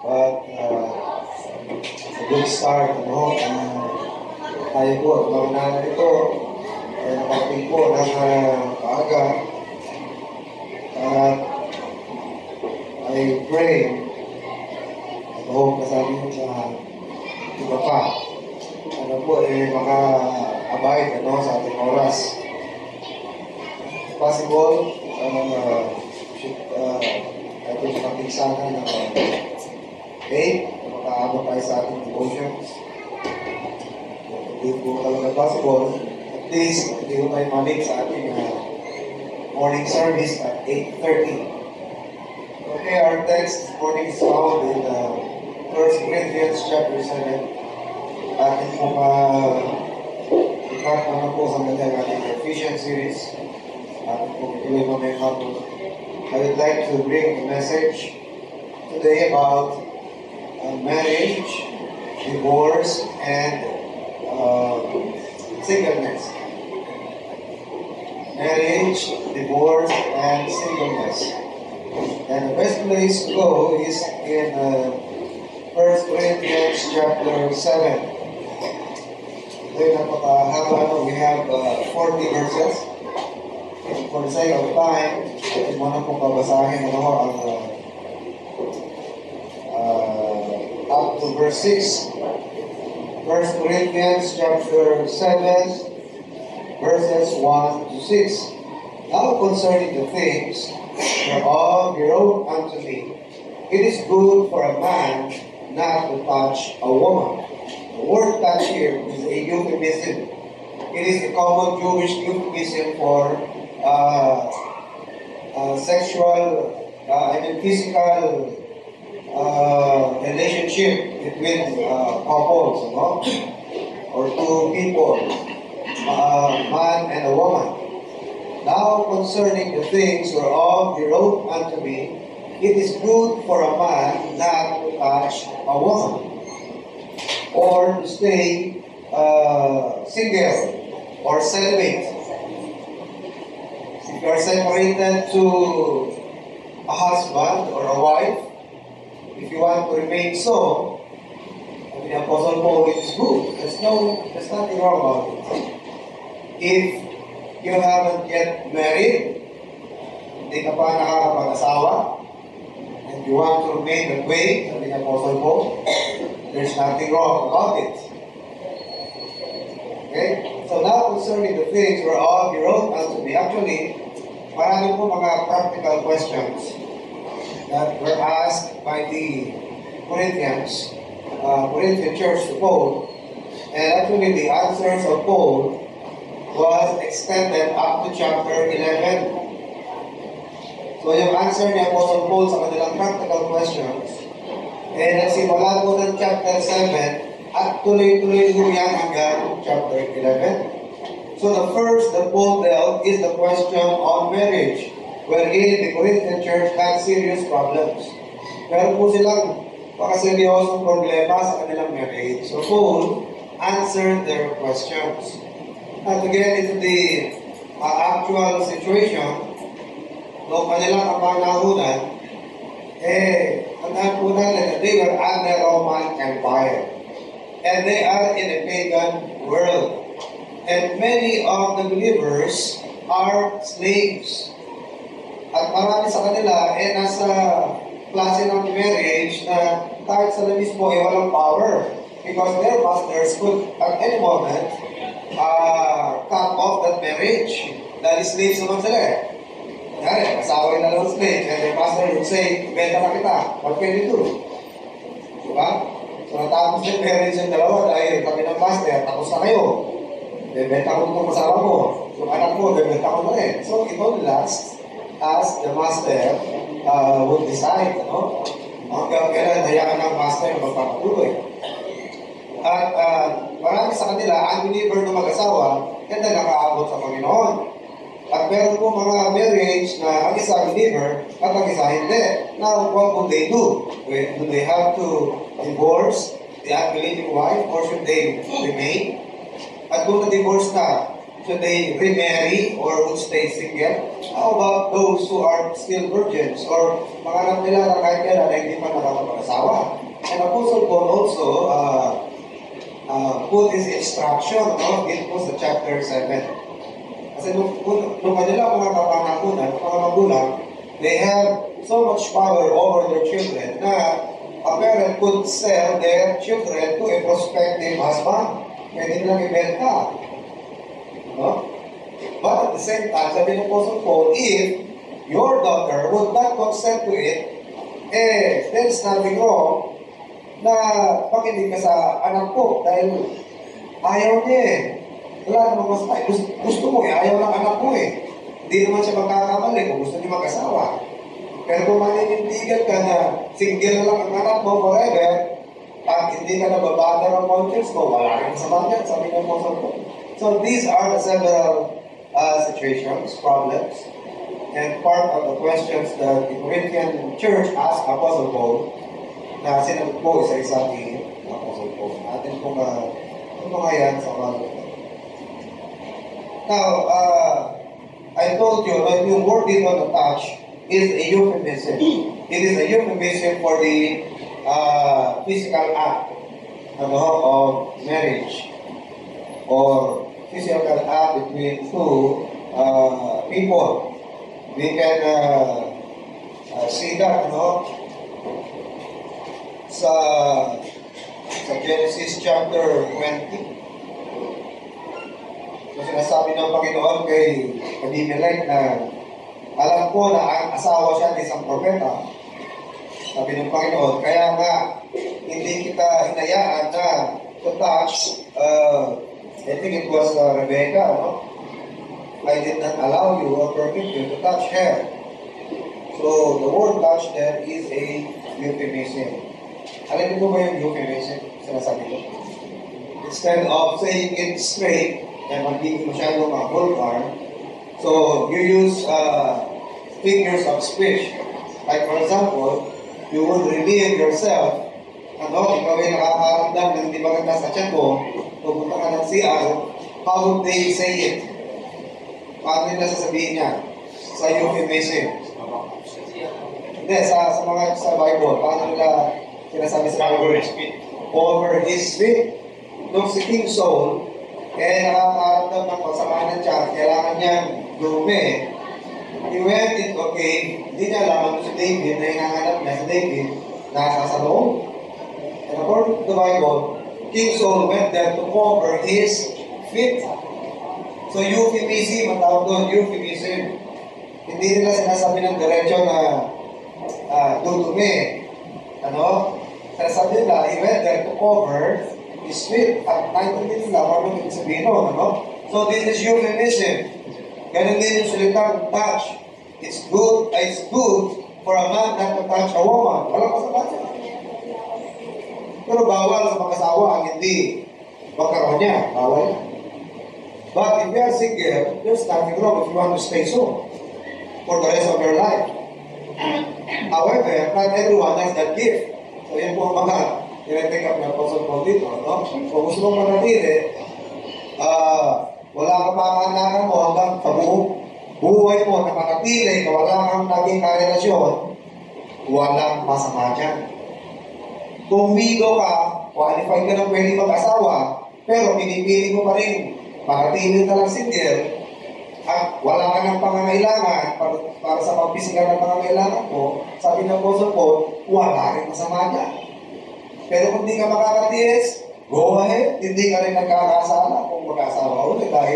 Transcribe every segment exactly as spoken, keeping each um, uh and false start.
But uh, a good start, ano, uh, tayo po, at mga nanay ito, ay nakating po ng uh, maaga. At I pray, at hope na sabi nyo sa iba pa, ano po, eh, maka-abide, ano, sa ating oras. Possible, um, uh, should, uh, ito sa ating sana na okay, makaabot tayo sa ating devotions. Hindi po talaga possible. At least, hindi ko tayo malik sa ating uh, morning service at eight thirty. Okay, our text this morning is found in uh, First Corinthians chapter seven. Ating po ma-ikat naman po sa mga ating Ephesians series. Ating po ituloy mamaya hapon. I would like to bring a message today about uh, marriage, divorce, and uh, singleness. Marriage, divorce, and singleness. And the best place to go is in uh, First Corinthians chapter seven. Then, napakahaba, we have uh, forty verses. And for the sake of time, ito muna pong babasahin ano, ang uh, uh, up to verse six. First Corinthians chapter seven, verses one to six. Now concerning the things whereof you wrote unto me, it is good for a man not to touch a woman. The word touch here is a euphemism. It is a common Jewish euphemism for uh, uh, sexual, uh, I mean physical uh, relationship between uh, couples, you know, or two people, a man and a woman. Now concerning the things whereof he wrote unto me, it is good for a man not to touch a woman, or to stay uh, single or celibate. If you are separated to a husband or a wife, if you want to remain so, I mean, Apostle Paul, it is good. There's no, there's nothing wrong about it. If you haven't yet married, hindi ka pa nakakapag-asawa, and you want to remain that way, sabi ni Apostle Paul, there's nothing wrong about it. Okay? So now concerning the things whereof you wrote unto me, actually, marami po mga practical questions that were asked by the Corinthians, uh, Corinthian church to Paul, and actually the answers of Paul was extended up to chapter eleven. So yung answer ni Apostle Paul sa kanilang practical questions, eh nagsimula po ng chapter seven at tuloy-tuloy po yan hanggang chapter eleven. So the first that Paul dealt is the question on marriage, wherein the Corinthian church had serious problems. Meron po silang pakaseryosong problema sa kanilang marriage. So Paul answered their questions. At again, into the uh, actual situation, noong kanilang kapanahunan, eh, tandaan po natin, they were under Roman Empire. And they are in a pagan world. And many of the believers are slaves. At marami sa kanila, eh, nasa klase ng marriage na kahit sila mismo ay walang power. Because their masters could, at any moment, uh, cut off that marriage. Dahil slaves naman sila eh. Kaya, kasaway na lang slaves. And their master would say, benta na kita. What can you do? Diba? So natapos yung marriage yung dalawa dahil kami ng master, tapos na kayo. Bebenta ko itong kasama mo. Yung anak mo, bebenta ko na rin. So it only lasts as the master uh, would decide. No? Hanggang kailan, hayaan ng master na magpapatuloy. At uh, marami sa kanila, unbeliever na mag-asawa, kaya nakaabot sa Panginoon. At meron po mga marriage na ang isa believer at ang isa hindi. Now, what would they do? Do they have to divorce the unbelieving wife or should they remain? At kung na-divorce na, should they remarry or would stay single? How about those who are still virgins or mga anak nila na kahit kailan na hindi pa nakakapag-asawa? And Apostle Paul also uh, uh, put his instruction no, into sa chapter seven. Kasi nung, nung kanila mga kapanakunan, mga magulang, they have so much power over their children na a parent could sell their children to a prospective husband. Pwede nilang ibenta. No? But at the same time, sabi ng Apostle Paul, if your daughter would not consent to it, eh, there's nothing wrong na pakinig ka sa anak ko dahil ayaw niya eh. Wala namang mas tayo. Gusto, gusto mo eh, ayaw ng anak mo eh. Hindi naman siya magkakamali kung gusto niya mag-asawa. Pero kung maninindigan ka na single na lang ang anak mo forever, at hindi ka na babada ng conscience mo, wala rin sa mga sabi ng Apostle Paul. So these are the several uh, situations, problems, and part of the questions that the Corinthian church asked Apostle Paul na sinagot po isa-isa ni Apostle Paul. Atin pong uh, ang mga yan sa mga. Now, uh, I told you that yung word dito na touch is a euphemism. It is a euphemism for the uh, physical act ano, of marriage or physical act between two uh, people. We can uh, uh, see that no? sa sa Genesis chapter twenty. So sinasabi ng Panginoon kay Abimelech na alam ko na ang asawa siya ng isang propeta. Sabi ng Panginoon, kaya nga hindi kita hinayaan na to touch, uh, I think it was uh, Rebecca, no? I did not allow you or permit you to touch her. So the word touch there is a euphemism. Alam mo ba yung euphemism? Sinasabi ko. Instead of saying it straight, and magiging masyadong mga vulgar, so you use uh, figures of speech. Like for example, you would relieve yourself, ano, ikaw ay nakakaramdam na hindi maganda sa tiyan mo, pupunta ka ng C R, how would they say it? Paano nila sasabihin niya? Sa euphemism. Hindi, sa, sa mga sa Bible, paano nila sinasabi sa Bible? Over his feet. Nung si King Saul, eh nakakaramdam ng pagsamaan ng tiyan, kailangan niyang dumi. He went into a cave, hindi niya alam si David na hinahanap niya si David nasa sa loob. And according to the Bible, King Saul went there to cover his feet. So euphemism, ang tawag doon, euphemism. Hindi nila sinasabi ng diretso na uh, dudumi. Ano? Sinasabi nila, he went there to cover his feet. At naintindihan nila, paano yung sabihin nun, ano? So this is euphemism. Ganun din yung salitang touch. It's good, it's good for a man not to touch a woman. Walang masama siya. Pero bawal sa mag-asawa ang hindi magkaroon niya. Bawal yan. But if you are single, there's nothing wrong if you want to stay so for the rest of your life. However, not everyone has that gift. So yan po ang mga i-take up ng Apostle Paul dito. No? Kung gusto mong manatili, ah, uh, wala ka panganakan mo hanggang kabuong buhay mo na manatili na wala kang naging karelasyon, walang masama dyan. Kung widow ka, qualified ka na pwede mag-asawa, pero pinipili mo pa rin manatili ka lang single, at wala ka ng pangangailangan para, para sa pagpisikan ng pangangailangan mo, sabi ng Apostle Paul, wala rin masama dyan. Pero kung di ka makakatiis, go ahead, hindi ka rin nagkakasala kung mag-asawa ka ulit dahil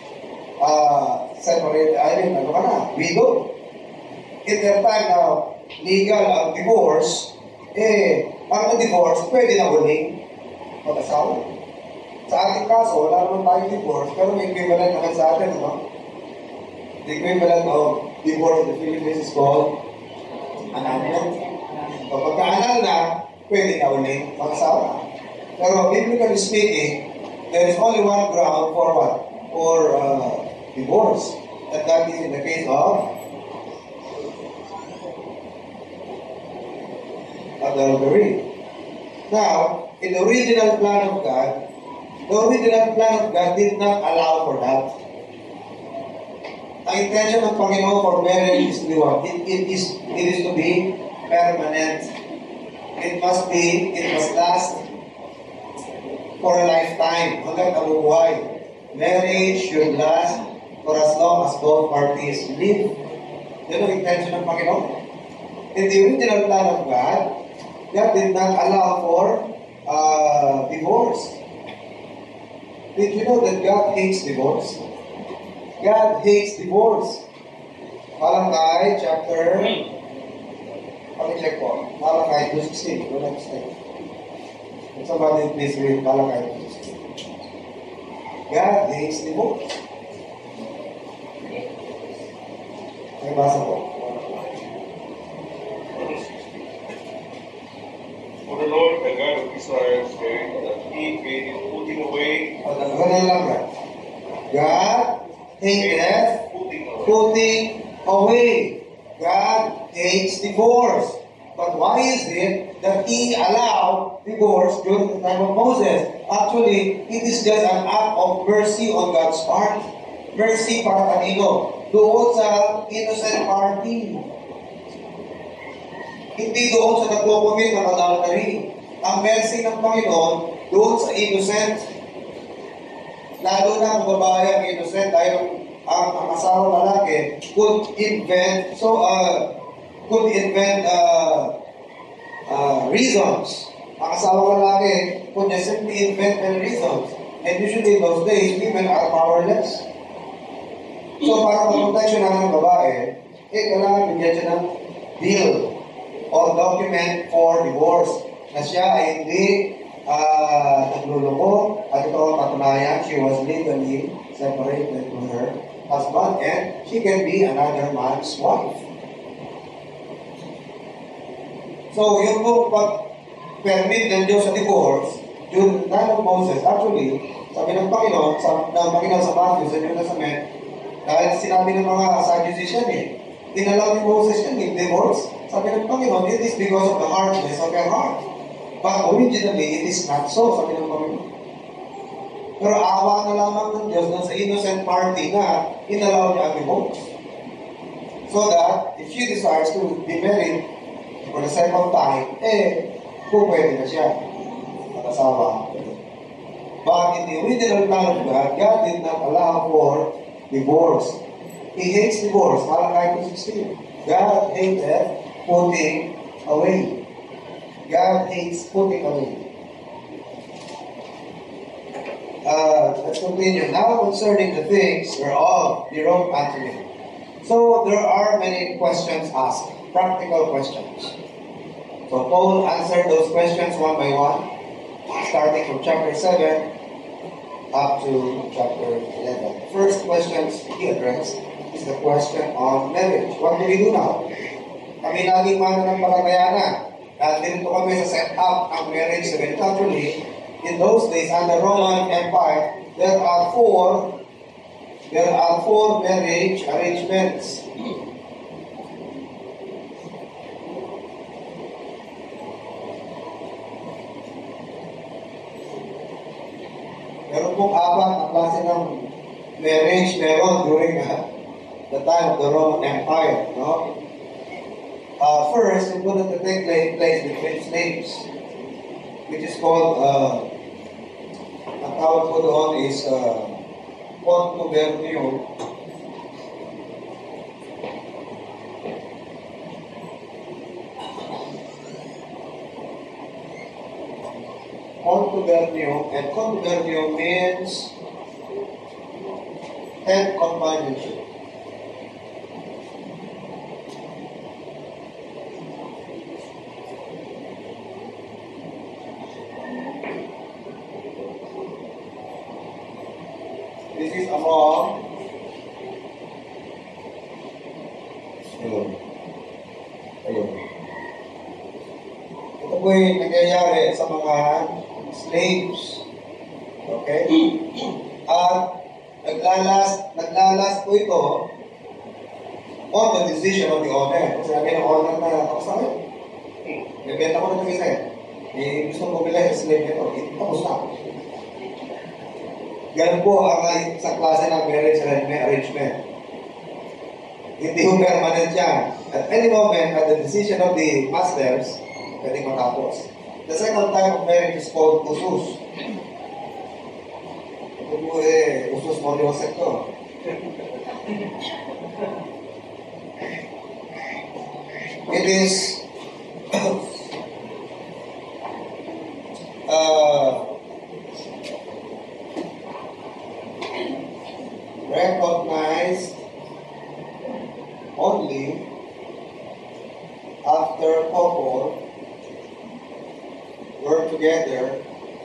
uh, separate, I mean, ano ka na, widow. In their time na legal ang divorce, eh, ang divorce, pwede na huling mag-asawa. Sa ating kaso, wala naman tayong divorce, pero may equivalent naman sa atin, no? The equivalent of divorce in the Philippines is called annulment. Kapag ka-annul na, pwede na huling mag-asawa. Pero biblically speaking, there is only one ground for what? For uh, divorce. And that is in the case of adultery. Now, in the original plan of God, the original plan of God did not allow for that. Ang intention ng Panginoon for marriage is to be what? It, it, is, it is to be permanent. it must be, it must last for a lifetime, hanggang nabubuhay. Marriage should last for as long as both parties live. Yan ang intention ng Panginoon. In the original plan of God, God did not allow for uh, divorce. Did you know that God hates divorce? God hates divorce. Malachi chapter, pag-check po, Malachi two sixteen. Go next slide. Somebody please read Malachi two sixteen. God hates divorce. May basa po. For the Lord, the God of Israel, said that He created putting away, Ganun lang ba? God hateth putting away. putting away. God hates divorce. But why is it that He allowed divorce during the time of Moses? Actually, it is just an act of mercy on God's part. Mercy para kanino? Doon sa innocent party. Hindi doon sa nagpo-commit ng adultery. Ang mercy ng Panginoon doon sa innocent. Lalo na kung babae ang innocent dahil ang, ang asawa lalaki could invent so uh, could invent uh, uh, reasons. Ang asawa lalaki could just simply invent many reasons. And usually in those days, women are powerless. So para mag-protection naman ng babae, eh kailangan bigyan siya ng bill or document for divorce na siya ay hindi uh, nagluloko at ito ang patunayan she was legally separated from her husband and she can be another man's wife. So yung kung pag-permit ng Diyos sa divorce during the time of Moses, actually, sabi ng Panginoon, sa, ng Panginoon sa Matthew, sa New Testament, dahil sinabi ng mga Sadducees yan eh, dinalaw ni Moses yan eh, divorce. Sabi ng Panginoon, it is because of the hardness of your heart. But originally, it is not so, sabi ng Panginoon. Pero awa na lamang ng Diyos na sa innocent party na inalaw niya ang divorce. So that, if she desires to be married for the second time, eh, kung pwede na siya, mag-asawa. But in the original plan of God, God did not allow for divorce. He hates divorce. Malachi two sixteen. God hated putting away. God hates putting away. Uh, let's continue. Now concerning the things whereof he wrote unto me. So there are many questions asked, practical questions. So Paul answered those questions one by one, starting from chapter seven up to chapter eleven. First questions he addressed is the question on marriage. What do we do now? Kami laging mananampalataya na. Dahil dito kami sa set up ang marriage na ganito. Actually, in those days, under Roman Empire, there are four there are four marriage arrangements. Meron pong apat na klase ng marriage meron during uh, the time of the Roman Empire. No? Uh, first, it would have to take place between slaves, which is called, uh, ang tawag po doon is uh, contubernio. Contubernio, and contubernio means head companionship. This is among ayun. Ayun. Ito po yung nangyayari sa mga slaves. Okay? At naglalas, naglalas po ito on the decision of the owner. Kasi sabi ng owner na, tapos na kayo. Nabenta ko na ito isa eh. Eh, gusto mo bilhin sa slave nito. Eh, tapos na. Ganun po ang isang klase ng marriage arrangement. Hindi po permanent yan. At any moment, at the decision of the masters, pwedeng matapos. The second type of marriage is called usus. Ito po eh, usus moriosek to. It is uh, recognized only after couple work together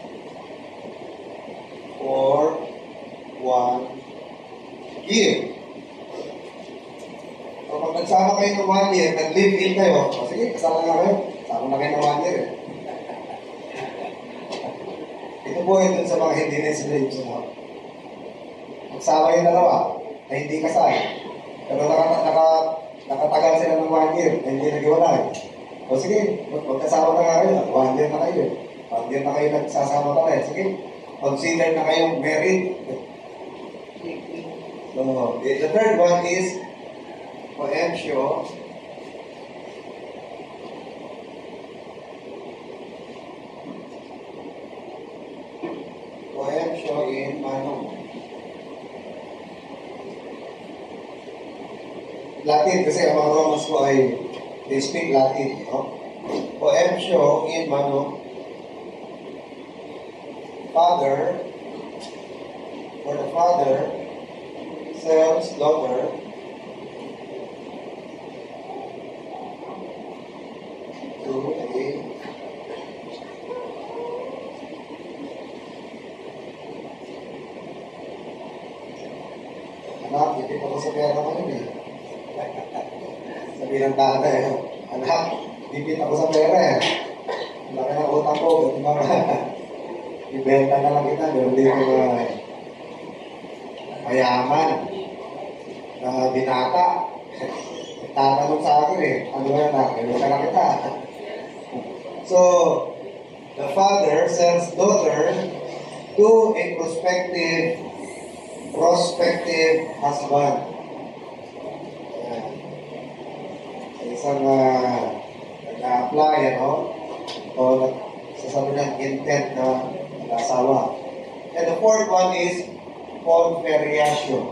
for one year. So, pag nagsama kayo ng one year, nag-live-in kayo, o sige, kasama na kayo. Sama na kayo ng one year. Eh. Ito po ito sa mga hindi na slaves. No? Magsama yung dalawa na hindi kasal. Pero naka, naka, nakatagal sila ng one year na hindi nag-iwalay. O sige, magkasama na nga kayo. One year na kayo. One year na kayo nagsasama pa kayo. Sige, consider na kayong married. So, the third one is poemsio. Poemsio in mano. Latin kasi ang mga Romans ko ay they speak Latin. No? Poemsio in mano. Father, for the father sells daughter to a anak, hindi pa ko sa pera ko yun eh. Sabi ng tatay, anak, bibit ako sa pera eh. Laki ng utang ko, hindi ba ibenta na lang kita, pero hindi ko uh, mayaman na binata. Tatanong sa akin eh, ano ba yan na, ibenta na kita. So, the father sells daughter to a prospective prospective husband. Ayan. Isang uh, nag-a-apply, ano? O sasabi ng intent na asawa. And the fourth one is conferriatio.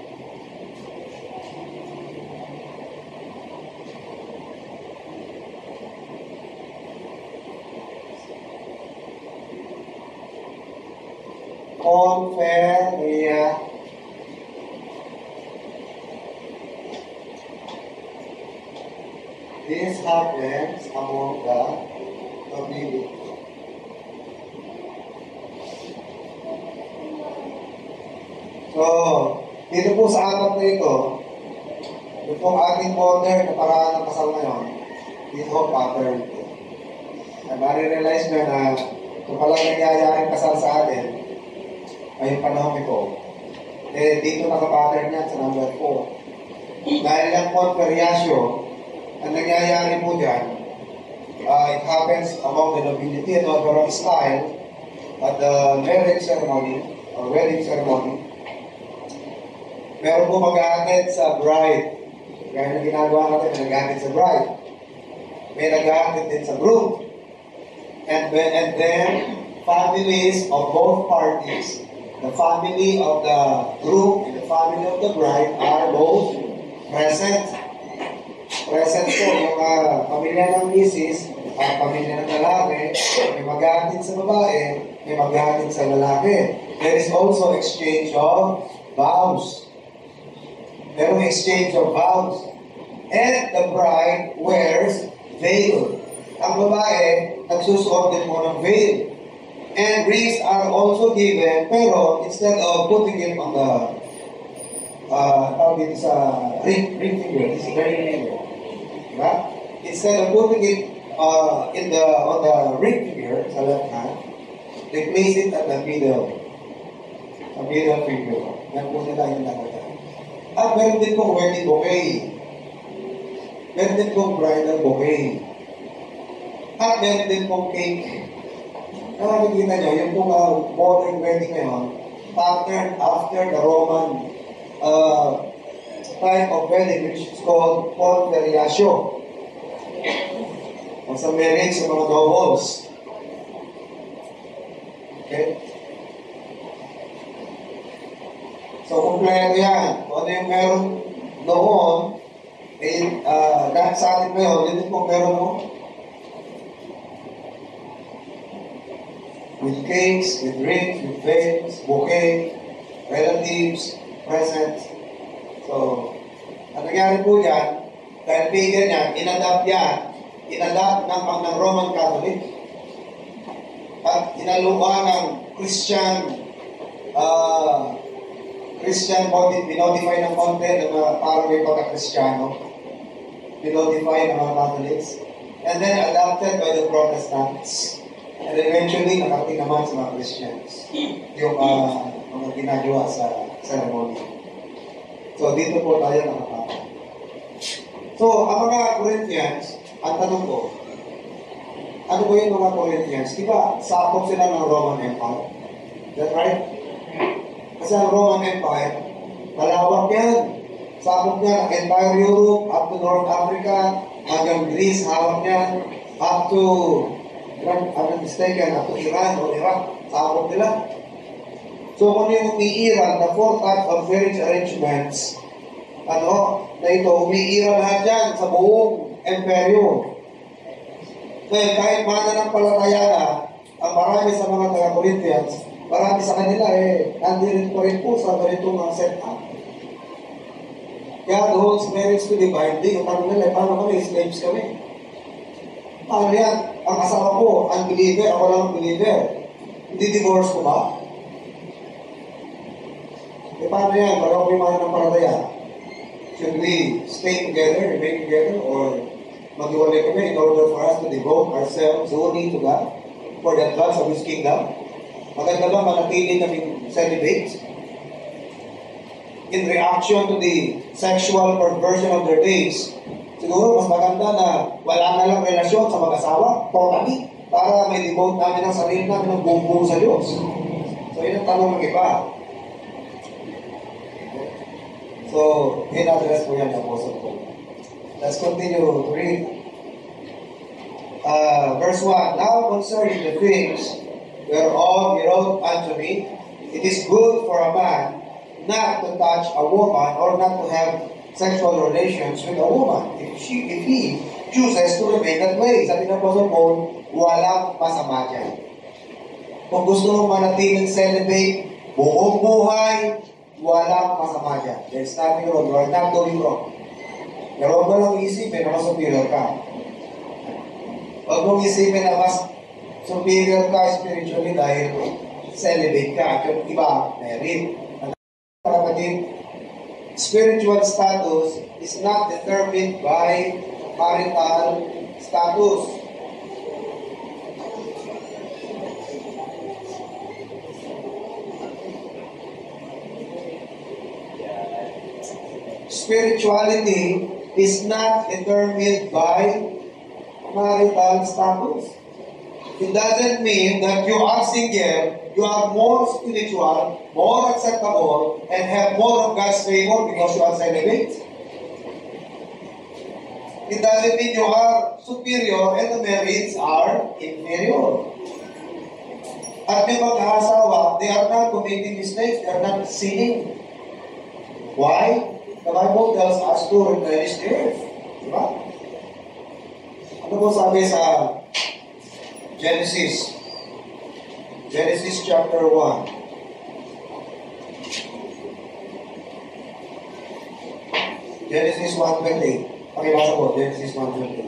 Conferria. This happens among the community. So, dito po sa apat na ito, ito pong ating modern na paraan ng kasal ngayon, dito po pattern ito. Na marirealize nyo na kung palang nangyayaring kasal sa atin, ay yung panahon ito, eh dito nakapattern yan sa number four. Dahil ang conferriatio, ang nangyayari po dyan, uh, it happens among the nobility and overall style at the marriage ceremony, or wedding ceremony. Meron po mag-aatid sa bride. Gaya na ginagawa natin, may nag-aatid sa bride. May nag-aatid din sa groom. And, and then, families of both parties, the family of the groom and the family of the bride are both present. Present po yung uh, pamilya ng misis, uh, pamilya ng lalaki, may mag-aatid sa babae, may mag-aatid sa lalaki. There is also exchange of vows. Merong exchange of vows. And the bride wears veil. Ang babae, nagsusuot din mo ng veil. And rings are also given, pero instead of putting it on the, uh, tawag dito sa ring, ring finger, this is very finger. Diba? Instead of putting it uh, in the, on the ring finger, sa left hand, they place it at the middle. Sa middle finger. Yan po nila yung nakata. At meron din pong wedding bouquet. Meron din pong bridal bouquet. At meron din pong cake. Kaya nakikita nyo, yung pong uh, modern wedding ngayon, patterned after the Roman uh, type of wedding, which is called conferriatio. o sa marriage sa mga doubles. Okay? So, kumpleto yan. Kung ano yung meron noon, eh, uh, lahat sa atin ngayon, yun yung meron mo. With cakes, with rings, with veils, bouquet, relatives, presents. So, ang nangyari po yan, dahil pagan yan, inadapt yan, inadapt ng, ng Roman Catholic. At inaluan ng Christian, uh, Christian body, binodify ng konti na uh, parang may pagka-Kristiyano. Binodify ng mga Catholics. And then adopted by the Protestants. And eventually, nakarating naman sa mga Christians. Yung uh, mga ginagawa sa ceremony. So, dito po tayo nakapapa. So, ang mga Corinthians, ang tanong ko, ano ba yung mga Corinthians? Di ba, sakop sila ng Roman Empire? Is that right? Kasi ang Roman Empire, malawak yan. Sakop niya ang entire Europe, up to North Africa, hanggang Greece, hawak niya, up to, I'm not mistaken, up to Iran o Iraq, sakop nila. So kung yung umiiral na four types of marriage arrangements, ano, na ito, umiiral lahat yan sa buong imperyo. Kaya kahit mananampalataya na, ang marami sa mga taga-Corinthians, marami sa kanila eh, nandirin pa rin po sa ganitong mga set-up. Kaya doon sa marriage to the binding, ang tanong nila, paano kami, slaves kami? Paano yan? Ang asawa ko, unbeliever, ako lang believer. Hindi divorce ko ba? E paano yan? Para ako yung mga nampalataya. Should we stay together, remain together, or maghiwalay kami in order for us to devote ourselves solely to God for the advance of His kingdom? Maganda ba manatili kaming celibate? In reaction to the sexual perversion of their days, siguro mas maganda na wala na lang relasyon sa mag-asawa, totally, para may devote namin ang sarili namin ng buong-buong sa Diyos. So, yun ang tanong ng iba. So, in-address po yan ng Apostle Paul. Let's continue to read. Uh, verse one, now concerning the things whereof he wrote unto me, it is good for a man not to touch a woman or not to have sexual relations with a woman if she, if he chooses to remain that way. Sabi ng Apostle Paul, walang masama dyan. Kung gusto mong manatiling celibate, buong buhay, walang masama dyan. There's nothing wrong. You are not doing wrong. Pero huwag mo lang isipin na mas superior ka. Huwag mong isipin na mas superior ka spiritually dahil celibate ka. At yung iba, married. Kapatid, spiritual status is not determined by marital status. Spirituality is not determined by marital status. It doesn't mean that you are single, you are more spiritual, more acceptable, and have more of God's favor because you are celibate. It doesn't mean you are superior and the marrieds are inferior. At yung mag-asawa, they are not committing mistakes, they are not sinning. Why? The Bible tells us to replenish the earth. Diba? Ano po sabi sa Genesis? Genesis chapter one. Genesis one twenty. Pakibasa po, Genesis one twenty.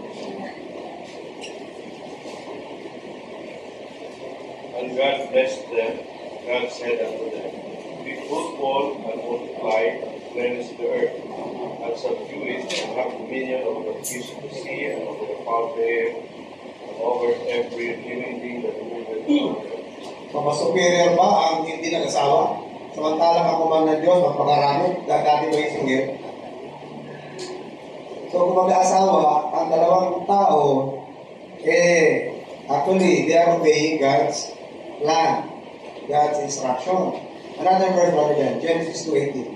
And God blessed them. God said unto them, be fruitful and multiply, and replenish the earth, and subdue it, and have dominion over the fish of the sea, and over the fowl of the air, and over every living thing that moveth on the earth. So, mas superior ba ang hindi nag-asawa? Samantalang ako man ng Diyos, magpakarami, dati ba yung single? So, kung mag-asawa, ang dalawang tao, eh, actually, they are obeying God's plan, God's instruction. Another verse, brother Jan, Genesis two eighteen.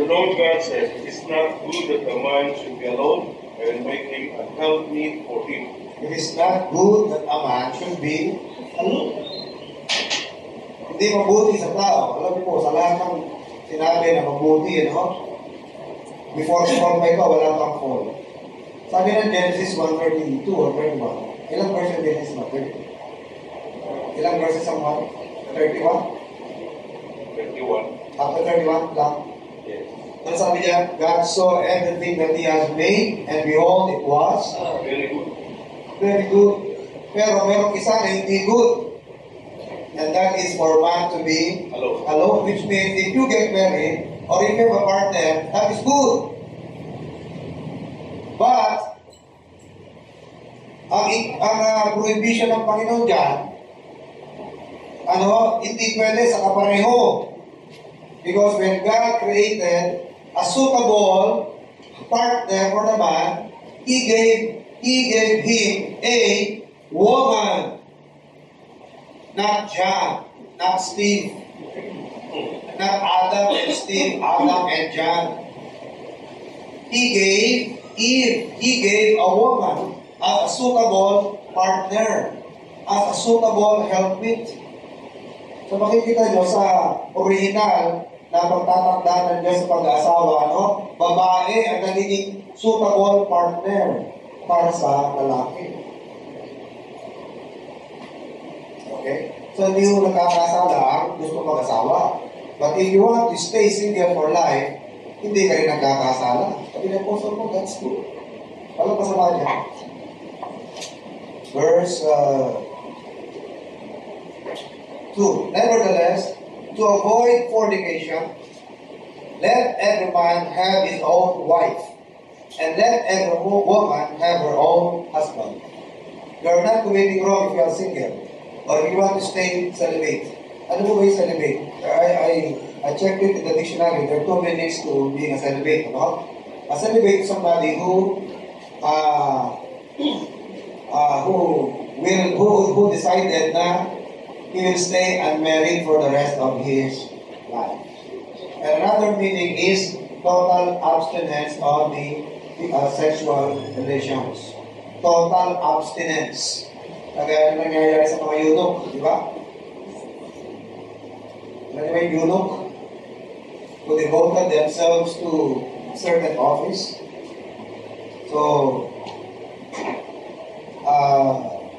The Lord God said, "It is not good that a man should be alone. I will make him a helpmeet for him." It is not good that a man should be alone. Hindi mabuti sa tao. Alam mo po, sa lahat ng sinabi na mabuti, ano? Before fall pa ikaw, wala kang fall. Sabi ng Genesis one thirty-two or thirty-one. Ilang verses din is not thirty? Ilang verses ang one? thirty-one? thirty-one. After thirty-one lang. Yes. Ano sabi niya? God saw everything that He has made, and behold, it was Very good. very good. Pero merong isa na hindi good. And that is for man to be Alone. alone, which means if you get married, or if you have a partner, that is good. But, ang, ang uh, prohibition ng Panginoon dyan, ano, hindi pwede sa kapareho. Because when God created a suitable partner for the man, He gave, He gave him a woman. Not John, not Steve, not Adam and Steve, Adam and John. He gave Eve, He gave a woman as a suitable partner, as a suitable helpmate. So makikita nyo sa original na pagtatanda ng Diyos sa pag-aasawa, no? Babae ang nagiging suitable partner para sa lalaki. Okay? So hindi mo nagkakasala, gusto mag-asawa. But if you want to stay single for life, hindi ka rin nagkakasala. Sabi ng Apostle mo, that's good. Alam pa sa mga niya? Verse uh, two. Nevertheless, to avoid fornication, let every man have his own wife, and let every woman have her own husband. You are not committing wrong if you are single, or if you want to stay celibate. Ano po ba yung celibate? I, I, I checked it in the dictionary. There are two meanings to being a celibate. No? A celibate is somebody who uh, uh, who will who, who decided na he will stay unmarried for the rest of his life. And another meaning is total abstinence on the uh, sexual relations. Total abstinence. Kagaya na nangyayari sa mga eunuch, di ba? Ano ba yung eunuch? Who devoted themselves to a certain office. So, uh,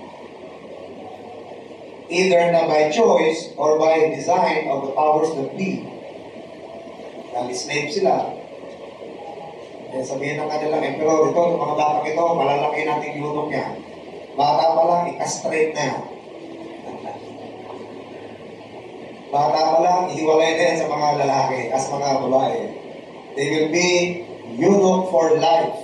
either na by choice or by design of the powers that be, nag-slave sila. Eh, sabihin ng kanilang emperor, ito, itong mga batang ito, malalaki natin yung eunuch niya. Bata pa lang, ika-straight na yan. Bata pa lang, ihiwalay na yan sa mga lalaki, as mga babae. They will be eunuch for life.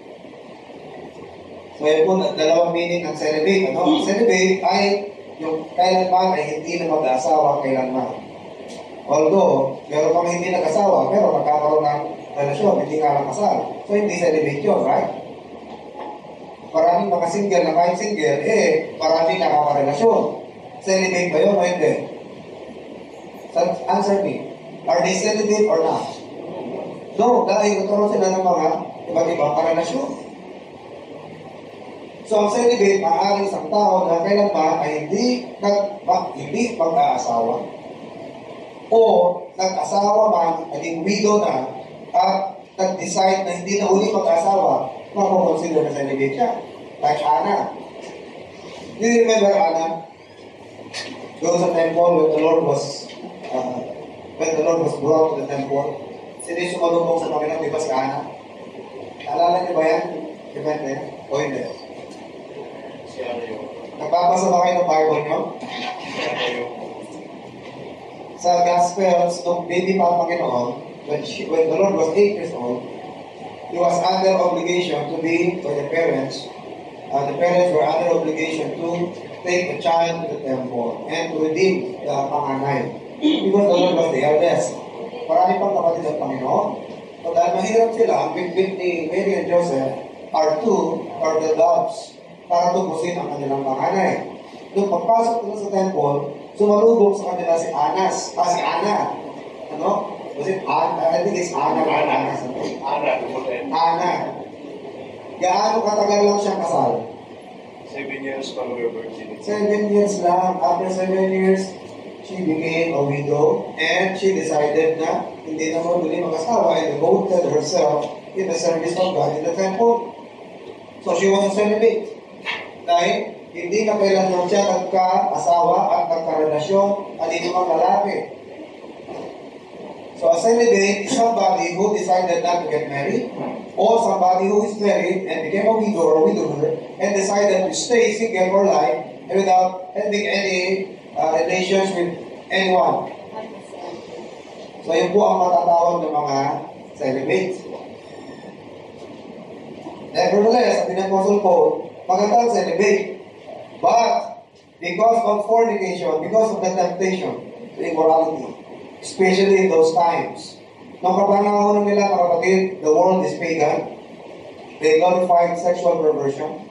So, yun po, dalawang meaning ng celibate. Ano? Celibate ay yung kailanman ay hindi na mag-asawa kailanman. Although, meron pang hindi nag-asawa, pero magkakaroon ng relasyon, hindi nga lang kasal. So, hindi celibate yun, right? Maraming mga single na kahit single, eh, maraming nakakarelasyon. Celibate ba yun o hindi? So, answer me. Are they celibate or not? No, dahil nagkaroon sila ng mga iba't ibang karelasyon. So, ang celibate, maaaring isang tao na kailanman ay hindi, nag, hindi mag-aasawa o nag-asawa man, naging widow na, at nag-decide na hindi na uli mag-asawa, makukonsider na celibate siya. Like Anna. Do you remember Anna? Doon sa temple when the Lord was uh, when the Lord was brought to the temple. Sino yung sumalubong sa Panginoon, di ba si Anna? Alala niyo ba yan? Event na yan? O hindi? Si ano yung? Nagbabasa ba kayo ng Bible niyo? Ano yung? Sa Gospels, nung baby pa ang Panginoon, when, she, when the Lord was eight years old, he was under obligation to be with the parents. Uh, the parents were under obligation to take the child to the temple and to redeem the panganay. Because the Lord was the eldest. Marami pang kapatid ng Panginoon. So dahil mahirap sila, ang bitbit ni Mary and Joseph are two are the doves para tubusin ang kanilang panganay. Nung pagpasok nila sa temple, sumalubog sa kanila si Anas, ah, si Ana. Ano? Was it Anna? I think it's Anna. Anna. Anna. Anna, before that, Anna. Gaano katagal lang siyang kasal? seven years from her virginity. Seven years lang. After seven years, she became a widow and she decided na hindi na mo muli mag-asawa and devoted herself in the service of God in the temple. So she was a celibate. Dahil hindi na kailangan siya nagka-asawa at nagka-relasyon at hindi mang lalaki. So a celibate is somebody who decided not to get married, or somebody who is married and became a widow or widower and decided to stay single for life and without having any uh, relations with anyone. So yun po ang matatawag ng mga celibate. Nevertheless, sabi ng Apostle Paul, maganda ang celibate. But because of fornication, because of the temptation to immorality, especially in those times, nung kapanahon nila, kapatid, the world is pagan. They glorified sexual perversion.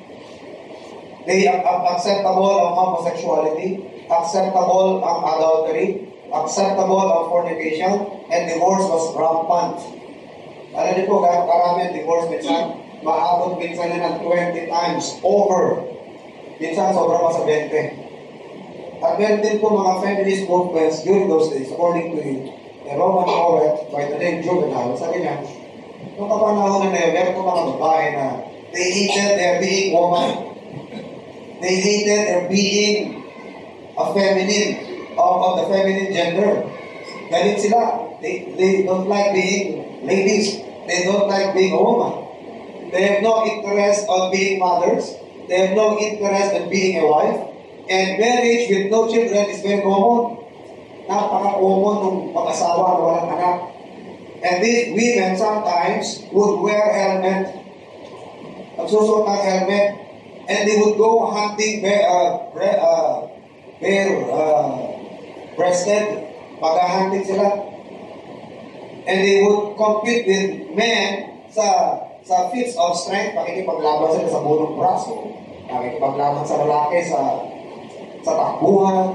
They are acceptable ang homosexuality, acceptable ang adultery, acceptable ang fornication, and divorce was rampant. Alam niyo po, karami ang divorce minsan, maabot minsan na ng twenty times over. Minsan sobra pa sa twenty. At meron din po mga feminist movements during those days, according to a Roman poet by the name Juvenal. Sabi niya, nung kapanahon na yun, meron po mga babae na they hated their being woman. They hated their being a feminine, of, of the feminine gender. Galit sila. They, they don't like being ladies. They don't like being a woman. They have no interest on being mothers. They have no interest in being a wife. And marriage with no children is very common. Napaka-common ng mag-asawa na walang anak. And these women sometimes would wear helmet, nagsusuot ng helmet, and they would go hunting bare, uh, bare, uh, bare uh, breasted, mag-hunting sila. And they would compete with men sa sa feats of strength, makikipaglaban sila sa bunong braso, makikipaglaban sa lalaki sa sa takbuhan,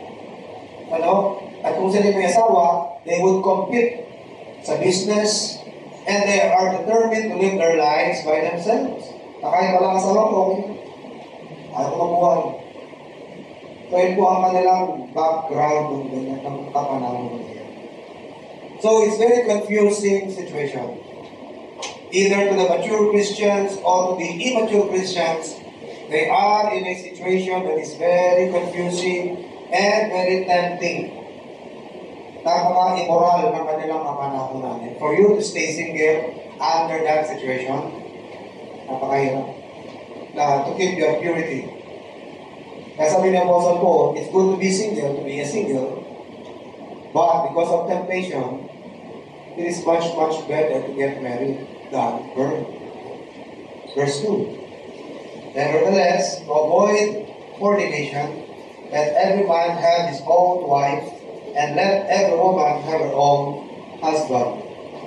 ano, at kung sila may asawa, they would compete sa business, and they are determined to live their lives by themselves. Na kahit wala asawa ko, ayaw ko mabuhay. So yun po ang kanilang background ng ganyan, ng kapanahon niya. So it's very confusing situation. Either to the mature Christians or to the immature Christians, they are in a situation that is very confusing and very tempting. Napaka-immoral ng kanilang kapanahonan. For you to stay single under that situation, napakahirap. Na to keep your purity. Kaya sabi ni Apostle Paul, it's good to be single, to be a single, but because of temptation, it is much, much better to get married than burn. Verse two. Nevertheless, to avoid fornication, let every man have his own wife, and let every woman have her own husband.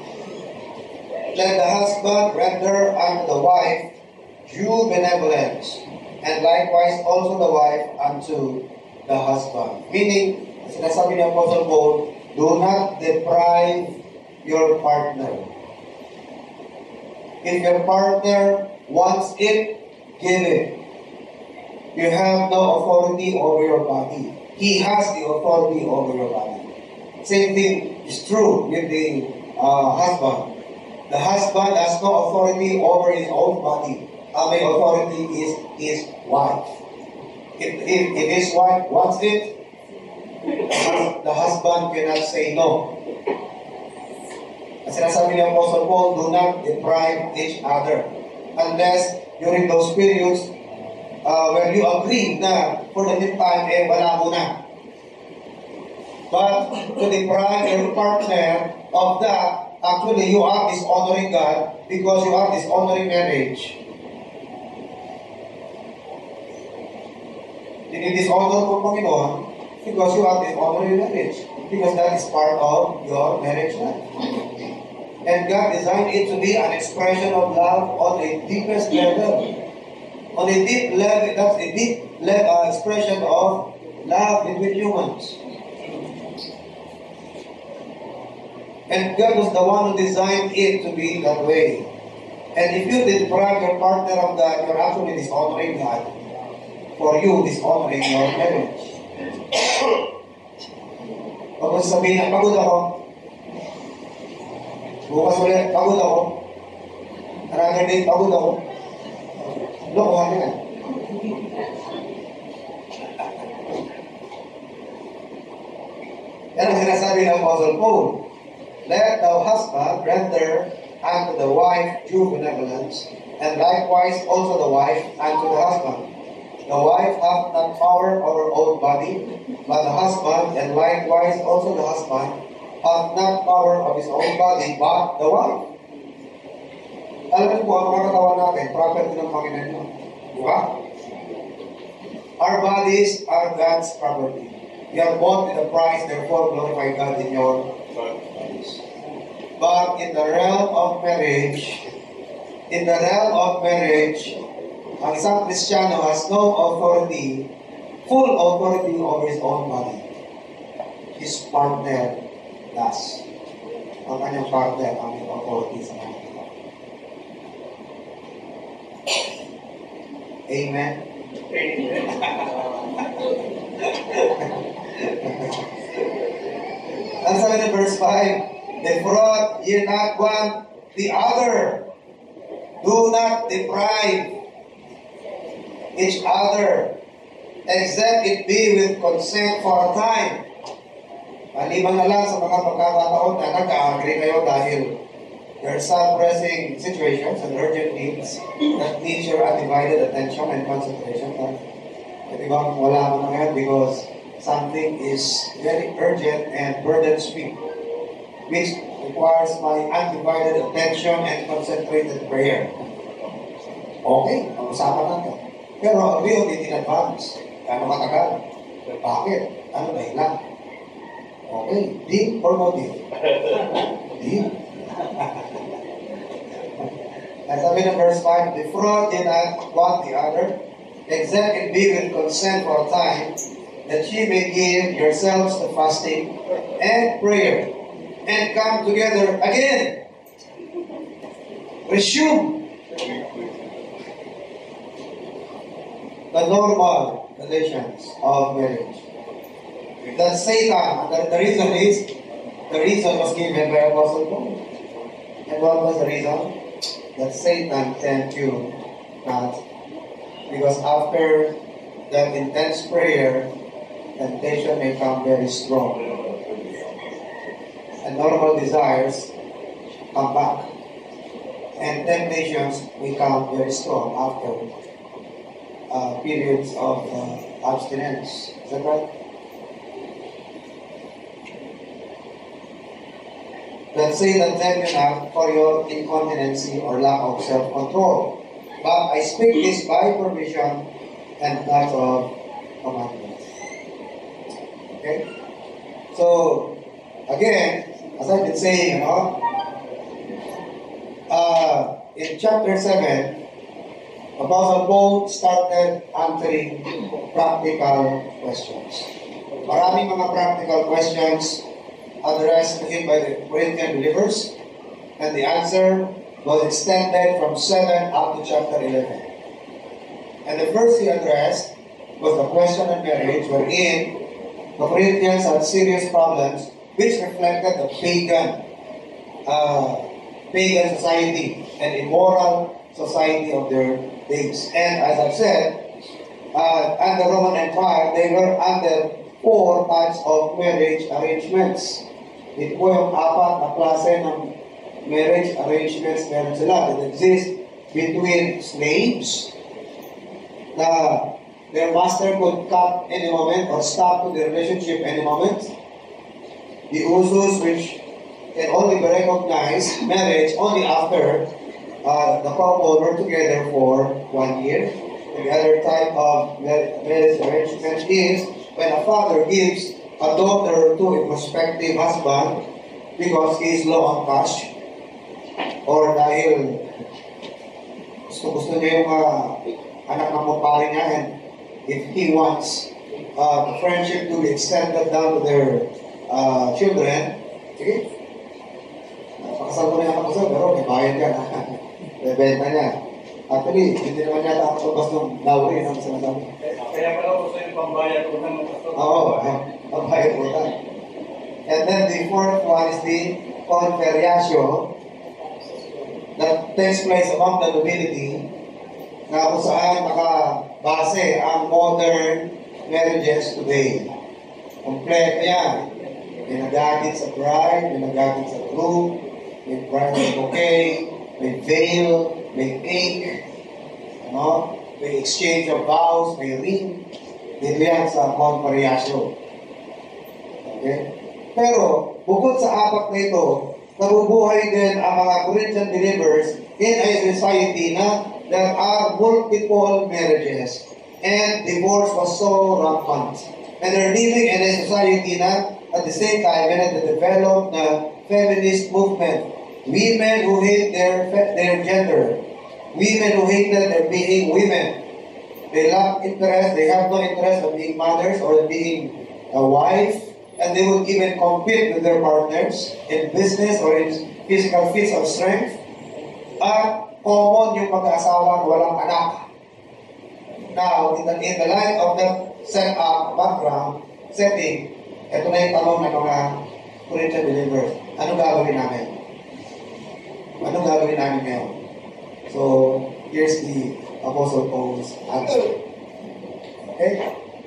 Let the husband render unto the wife due benevolence, and likewise also the wife unto the husband. Meaning, sinasabi ng Apostle Paul, do not deprive your partner. If your partner wants it, give it. You have no authority over your body. He has the authority over your body. Same thing is true with the uh, husband. The husband has no authority over his own body. Ang may authority is his wife. If, if, if his wife wants it, the husband cannot say no. As sinasabi ng Apostle Paul, do not deprive each other unless during those periods uh, where you agree na for the meantime, eh, wala mo na. But to deprive your partner of that, actually you are dishonoring God because you are dishonoring marriage. Dinidishonor po Panginoon because you are dishonoring marriage. Because that is part of your marriage life. And God designed it to be an expression of love on a deepest level. On a deep level, that's a deep level, uh, expression of love between humans. And God was the one who designed it to be that way. And if you deprive your partner of that, you're actually dishonoring God. For you, dishonoring your marriage. Huwag mo sabihin na, pagod ako. Bukas ulit, pagod ako. Another day, pagod ako. Lokohan ka. Yan ang sinasabi ng Apostle Paul. Let the husband render unto the wife due benevolence, and likewise also the wife unto the husband. The wife hath not power over her own body, but the husband, and likewise also the husband, hath not power of his own body, but the wife. Alam niyo po, ang mga katawan natin, property ng Panginoon yun. Di ba? Our bodies are God's property. You are bought with a price, therefore glorify God in your bodies. But in the realm of marriage, in the realm of marriage, ang isang Kristiyano has no authority, full authority over his own body. His partner does. Ang kanyang partner ang may authority sa kanya. Amen? Amen. Ang sabi ng verse five, defraud ye not one the other. Do not deprive each other, except it be with consent for a time. Maliban na lang sa mga pagkakataon na nagka-agree kayo dahil there are some pressing situations and urgent needs that need your undivided attention and concentration. Pwede bang wala mo na ngayon because something is very urgent and burdens me, which requires my undivided attention and concentrated prayer. Okay, pag-usapan natin. Pero agree on it in advance. Kano matagal? Bakit? Ano na ilan? Okay, deep or no deep? Deep. As sabi ng verse five, defraud ye not one the other, except it be with consent for a time, that ye may give yourselves to fasting and prayer, and come together again. Resume the normal relations of marriage. That Satan, the, the reason is, the reason was given by Apostle Paul. And what was the reason? That Satan tempted you not. Because after that intense prayer, temptation may come very strong. And normal desires come back. And temptations will come very strong after uh, periods of uh, abstinence. Is that right? That Satan tempted you not for your incontinency or lack of self-control. But I speak this by permission and not of commandment. Okay? So, again, as I've been saying, you know, uh, in chapter seven, Apostle Paul started answering practical questions. Maraming mga practical questions addressed to him by the Corinthian believers, and the answer was extended from seven up to chapter eleven. And the first he addressed was the question of marriage, wherein the Corinthians had serious problems which reflected the pagan, uh, pagan society and immoral society of their days. And as I've said, uh, under the Roman Empire, they were under four types of marriage arrangements. Ito po yung apat na klase ng marriage arrangements meron sila that exist between slaves na their master could cut any moment or stop to the relationship any moment. The usus which can only be recognized marriage only after uh, the couple were together for one year. The other type of marriage arrangement is when a father gives a daughter to a prospective husband because he is low on cash or dahil gusto-gusto niya yung uh, anak ng mapari niya, and if he wants uh, the friendship to be extended down to their uh, children, okay, Papakasal ko na yung anak ko sir, pero may bayad yan. Bebenta niya. Actually, hindi naman yata ang tugas ng dowry, yun ang sinasabi. Kaya pala gusto yung pambayad ko ng pastor. Oo, pambayad ko na. And then the fourth one is the conferyatio that takes place among the nobility na kung saan nakabase ang modern marriages today. Kompleto yan. May nag-aagit sa bride, may nag-aagit sa groom, may bridal bouquet, may veil, may cake, ano? May exchange of vows, may ring. Dito yan sa conferyatio. Okay? Pero, bukod sa apat na ito, nabubuhay din ang mga Corinthian believers in a society na there are multiple marriages and divorce was so rampant. And they're living in a society na at the same time when they developed the feminist movement. Women who hate their their gender. Women who hated their being women. They lack interest, they have no interest in being mothers or being a wife. And they would even compete with their partners in business or in physical feats of strength. At common yung mag-asawa na walang anak. Now, in the, in the light of that set-up background, setting, ito na yung tanong ng mga Corinthian believers. Anong gagawin namin? Anong gagawin namin ngayon? So, here's the Apostle Paul's answer. Okay?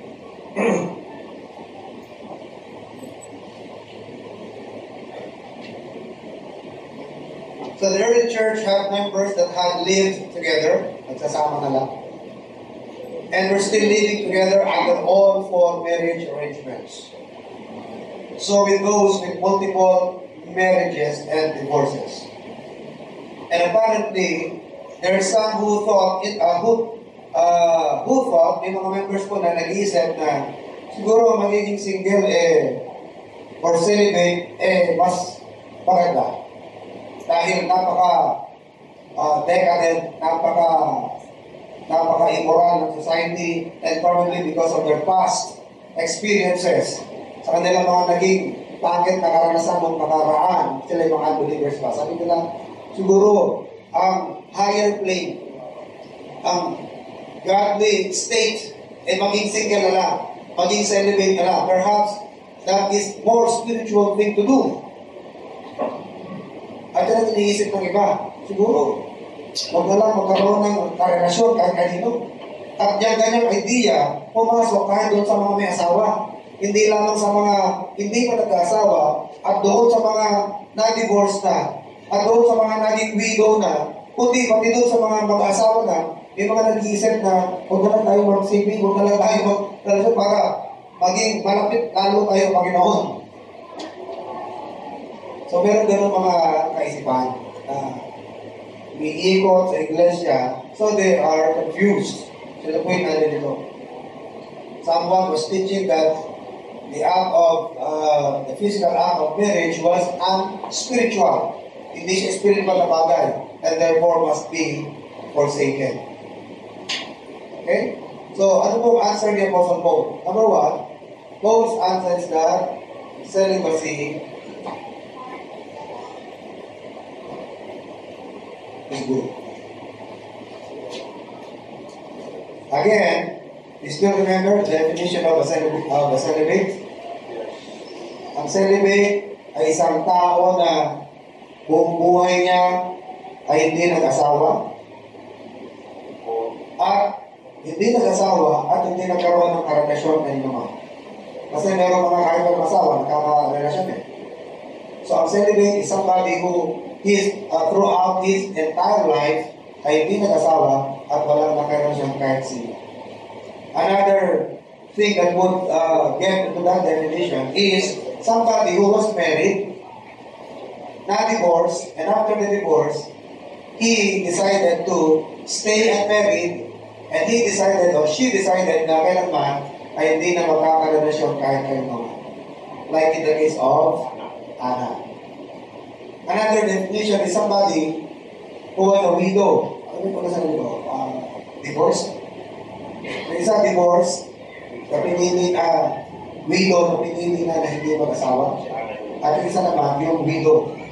So the early church had members that had lived together, nagsasama na lang, and were still living together under all four marriage arrangements. So with those with multiple marriages and divorces. And apparently, there are some who thought, it, uh, who, uh, who thought, may mga members po na nag-iisip na siguro magiging single eh, or celibate eh, mas maganda. Dahil napaka uh, decadent, napaka napaka-immoral ng society, and probably because of their past experiences sa kanilang mga naging pangit na karanasan ng nakaraan, sila yung mga unbelievers pa. Sabi nila, siguro ang higher plane, ang godly state, ay maging single na lang, maging celibate na lang. Perhaps that is more spiritual thing to do. At yan ang iniisip ng iba. Siguro, huwag na lang magkaroon ng karelasyon kahit kanino. At yung ganyang idea, pumasok kahit doon sa mga may asawa. Hindi lamang sa mga hindi pa nag-asawa, at doon sa mga na-divorce na, at doon sa mga naging widow na, kundi pati doon sa mga mag-asawa na, may mga nag-iisip na huwag na lang tayo mag-sibing, huwag na lang tayo mag-relasyon para maging malapit lalo tayo Panginoon. So, meron ganun mga kaisipan na umiikot sa iglesia, so they are confused. Sila po yung natin dito. Someone was teaching that the act of, uh, the physical act of marriage was unspiritual. Hindi siya spiritual na bagay, and therefore must be forsaken. Okay? So, ano pong answer ni Apostle Paul? Number one, Paul's answer is that celibacy is good. Again, you still remember the definition of a celibate? Of a celibate? Ang celibate ay isang tao na buong buhay niya ay hindi nag-asawa at hindi nag-asawa at hindi nagkaroon ng karelasyon na naman. Kasi meron mga kahit walang asawa, nagkakarelasyon eh. So ang celibate is somebody who his, uh, throughout his entire life ay hindi nag-asawa at walang nakarelasyon kahit sino. Another thing that would uh, get into that definition is somebody who was married, na-divorced, and after the divorce, he decided to stay unmarried, and he decided or she decided na kailanman ay hindi na magkakarelasyon kahit kayo naman. Like in the case of Anna. Another definition is somebody who was a widow. Ano po na sa widow? Uh, divorced. May isang divorce, na pinili na uh, widow na pinili na na hindi mag-asawa. At yung isa naman, yung widow.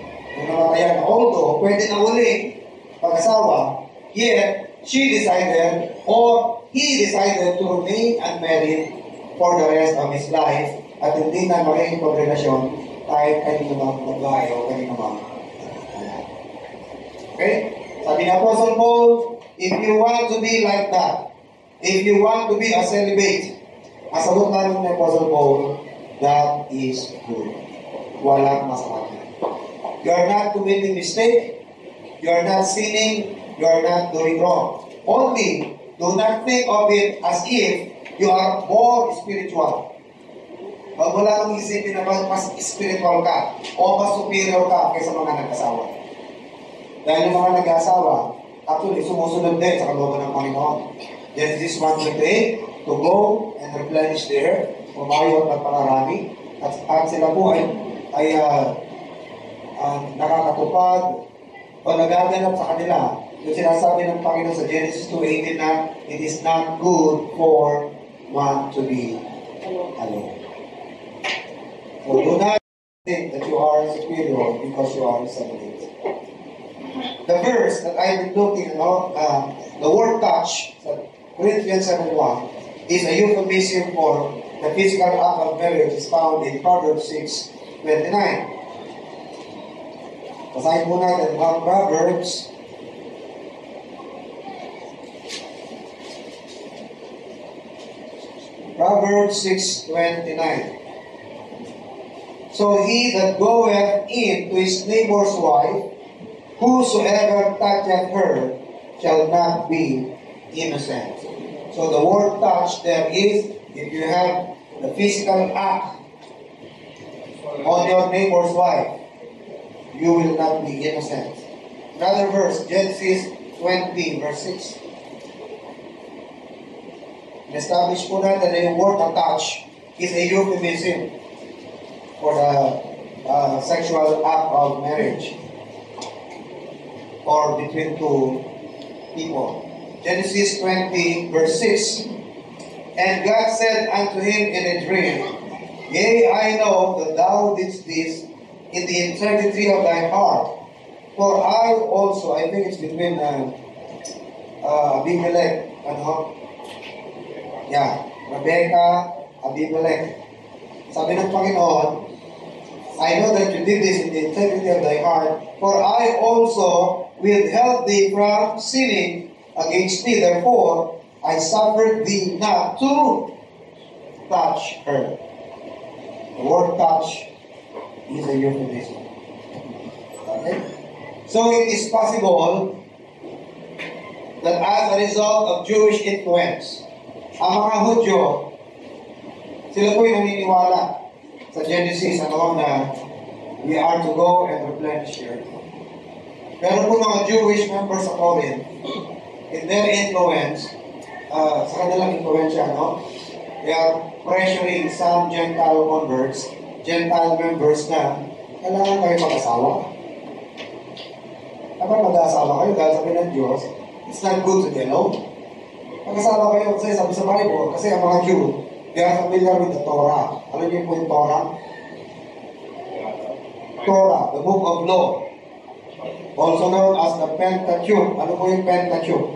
Yung namatayan, although pwede na uli pag-asawa, yet she decided or he decided to remain unmarried for the rest of his life at hindi na makikipagrelasyon kahit kanino mang babae o kanino mang anak. Okay? Sabi ni Apostle Paul, if you want to be like that, if you want to be a celibate, asagot na rin ni Apostle Paul, that is good. Walang masama. You are not committing mistake, you are not sinning, you are not doing wrong. Only, do not think of it as if you are more spiritual. Pag wala kang isipin na mas spiritual ka o mas superior ka kaysa mga nag-asawa. Dahil yung mga nag-asawa, actually, sumusunod din sa kalooban ng Panginoon. Genesis one twenty-eight, to go and replenish the earth, umayo at pangarami, at, at sila po ay, ay uh, uh, nakakatupad o nagaganap sa kanila. Yung sinasabi ng Panginoon sa Genesis two eighteen na, it is not good for one to be alone. So do not think that you are superior because you are celibate. The verse that I've been looking at, uh, the word touch, Corinthians seven one, is a euphemism for the physical act of marriage is found in Proverbs six twenty-nine. Basahin po natin ang Proverbs Proverbs six twenty-nine. So he that goeth in to his neighbor's wife, whosoever toucheth her, shall not be innocent. So the word touch there is, if you have the physical act on your neighbor's wife, you will not be innocent. Another verse, Genesis twenty, verse six. Establish po natin na yung word na touch is a euphemism for the uh, sexual act of marriage or between two people. Genesis twenty, verse six. And God said unto him in a dream, Yea, I know that thou didst this in the integrity of thy heart. For I also, I think it's between uh, uh, Abimelech and yeah, Rebecca, Abimelech. Sabi ng Panginoon, I know that you did this in the integrity of thy heart, for I also withheld thee from sinning against me. Therefore, I suffered thee not to touch her. The word touch is a euphemism. Okay? So it is possible that as a result of Jewish influence, ang mga Hudyo, sila po'y naniniwala sa Genesis, ano na we are to go and replenish the earth. Pero po mga Jewish members of Corinth, in their influence, uh, sa kanilang influensya, no? They are pressuring some Gentile converts, Gentile members na kailangan kayo mag-asawa. Kapag mag-asawa kayo, dahil sabi ng Diyos, it's not good to be alone. Mag-asawa kayo, kasi sabi sa Bible, kasi ang mga Jew, they are familiar with the Torah. Alam niyo po yung Torah? Torah, the book of law. Also known as the Pentateuch. Ano po yung Pentateuch?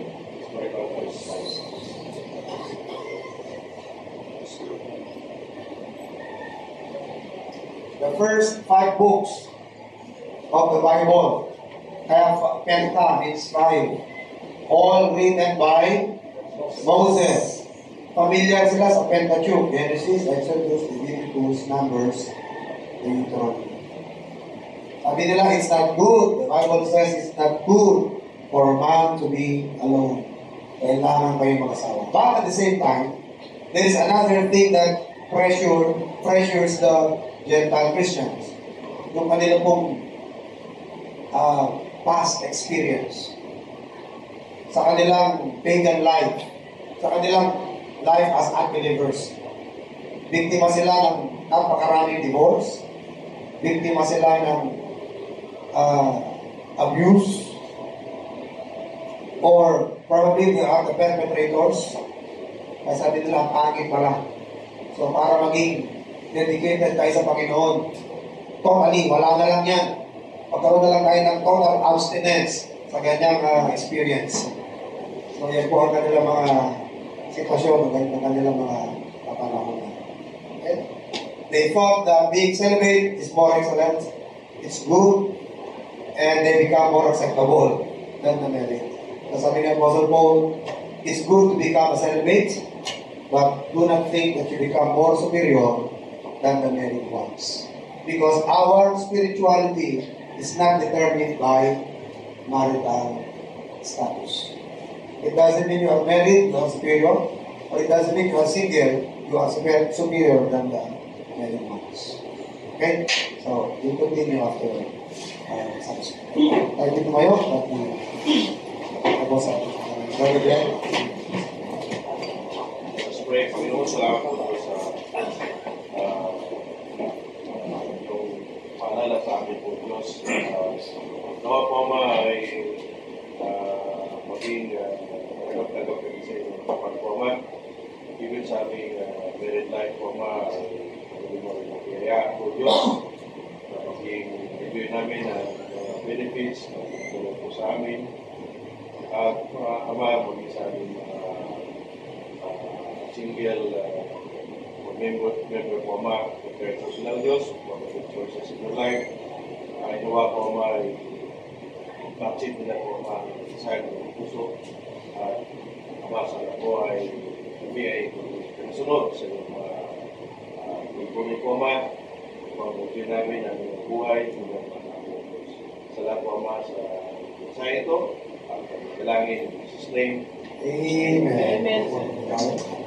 The first five books of the Bible. Kaya Penta means five. All written by Moses. Familiar sila sa Pentateuch, Genesis, Exodus, Leviticus, Numbers, Deuteronomy. Sabi nila, it's not good. The Bible says it's not good for a man to be alone. Kailangan kayo mag-asawa. But at the same time, there is another thing that pressure, pressures the Gentile Christians. Yung kanila pong uh, past experience. Sa kanilang pagan life. Sa kanilang life as unbelievers. Biktima sila ng napakaraming divorce. Biktima sila ng uh, abuse. Or probably they are the perpetrators. Kaya sabi nila, ang pangit pala. So para maging dedicated tayo sa Panginoon, totally, wala na lang yan. magkaroon na lang tayo ng total abstinence sa ganyang ah, experience. So yan po ang kanilang mga sitwasyon, ang kanilang mga kapanahon. Okay? They thought that being celibate is more excellent, it's good, and they become more acceptable than the married. Sabi ni Apostle Paul, it's good to become a celibate, but do not think that you become more superior than the married ones. Because our spirituality is not determined by marital status. It doesn't mean you are married, you are superior, or it doesn't mean you are single, you are super- superior than the married ones. Okay? So, you continue after uh, such. Tayo dito kayo, at tapos sa Brother Glenn. Let's pray. Panginoon, salamat po sa uh, yung paalala sa amin po, Diyos. Uh, nawa po ma ay uh, maging nagagap kami sa inyong pagpapagpaman. Even sa aming uh, married life po ma, hindi mo rin magkaya po, Diyos. Na maging enjoy namin ang uh, benefits na tulong po sa amin. At mga uh, ama, maging sa aming uh, uh, single uh, member, member po ama, prepare po sila ng Diyos, mga good choices in your life. Uh, inawa po ama, ay bakit nila po ama, desire ng puso. At ama, sana po ay kami ay kasunod sa inyong mga uh, po ama, mabuti namin ang inyong buhay, inyong mga Diyos. Salamat po ama sa sa ito. At dalangin in Jesus' name. Amen. Amen.